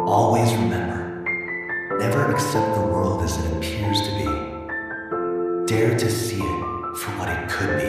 Always remember, never accept the world as it appears to be. Dare to see it for what it could be.